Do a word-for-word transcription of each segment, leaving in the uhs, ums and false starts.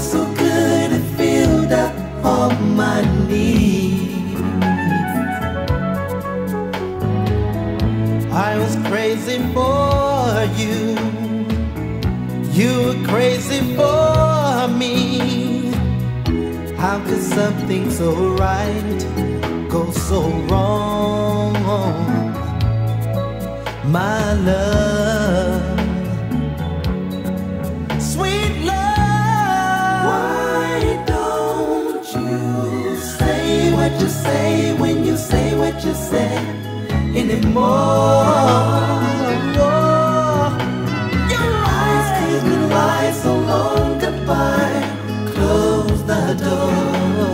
so good, it filled up all my needs. I was crazy for you, you were crazy for me. How could something so right go so wrong, my love, sweet love? Why don't you say what you say when you say what you say anymore? Your eyes keep me lie so long, goodbye, close the door.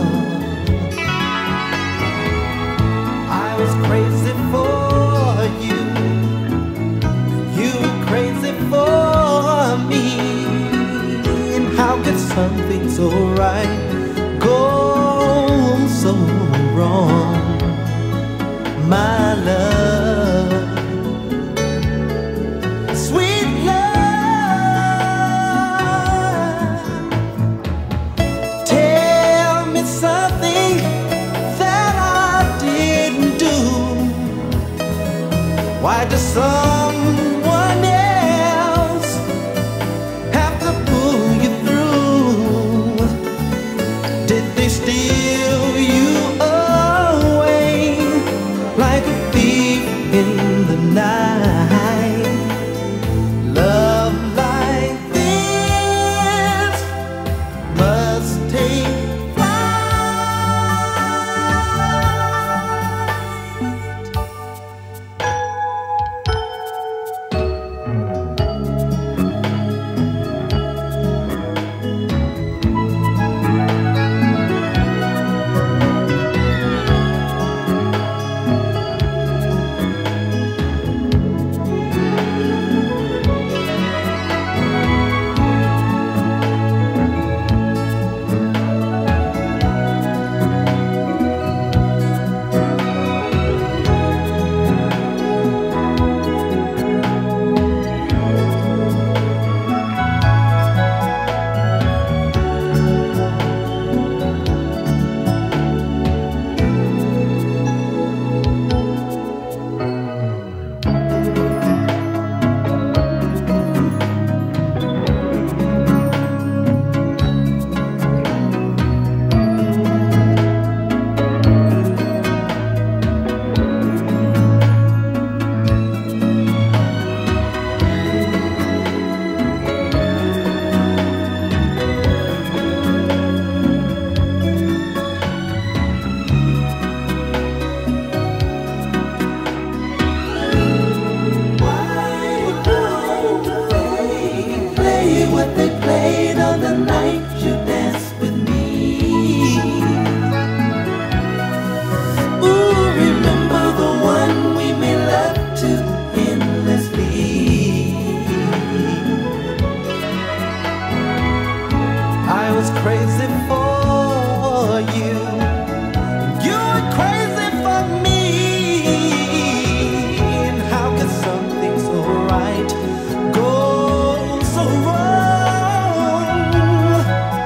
I was crazy for you, you were crazy for me. And how could something so right go so wrong, my love, sweet love? Tell me something that I didn't do. Why does someone else have to pull you through? Did they steal you away like a thief in the night? Love like this must take crazy for you, you were crazy for me. And how could something so right go so wrong,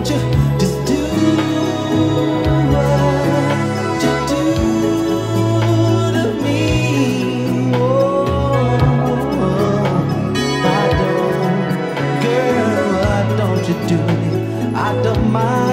don't you just do what you do to me? Oh, why don't, girl, why don't you do me? I don't mind.